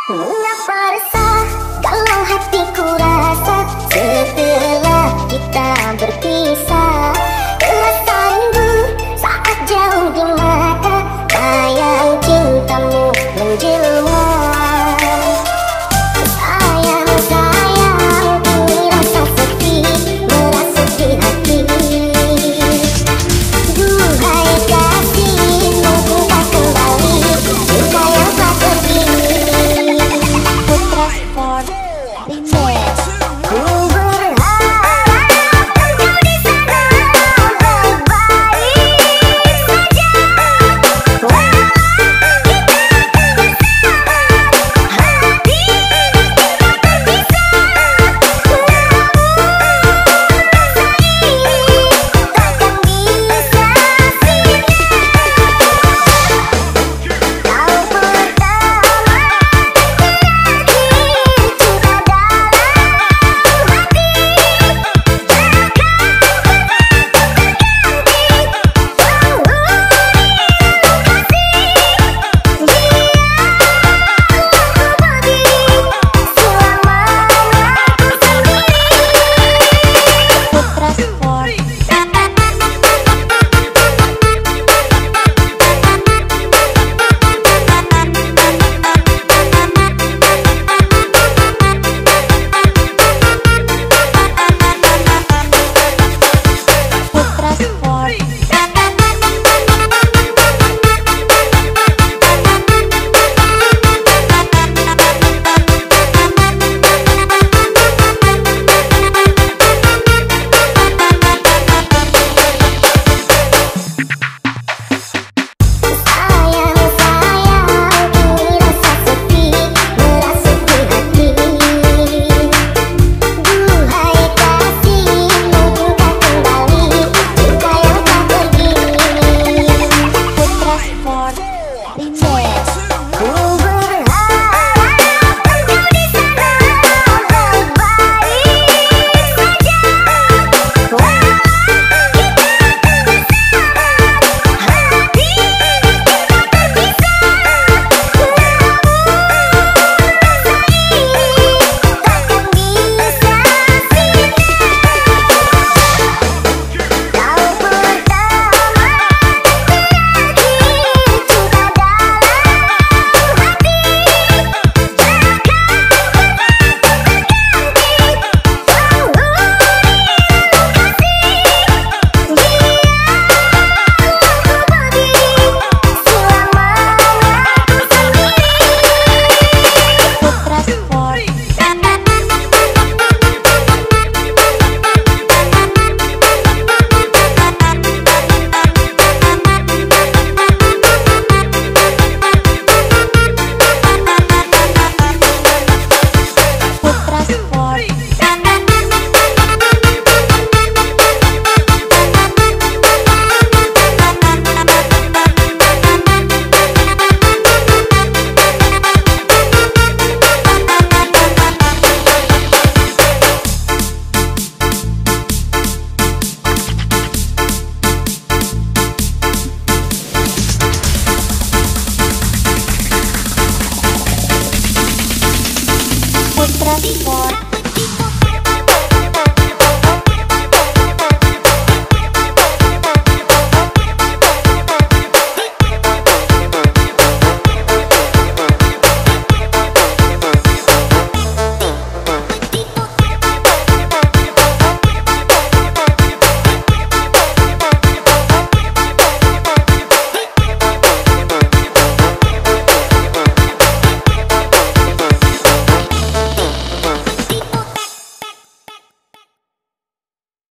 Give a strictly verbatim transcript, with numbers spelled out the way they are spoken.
Mengapa resah, galau hatiku rasa, setelah kita berpisah. Terasa rindu saat jauh di mata, bayang cintamu menjelma. Sayang-sayang, kini rasa sepi, merasuk di hati. Duhai kasih, mungkin tak kembali, cinta yang tak pergi. Putra Sporc, Remixer. Ku berharap engkau di sana baik-baik saja. Walau kita bersama, hati kita berpisah. Putra Sporc.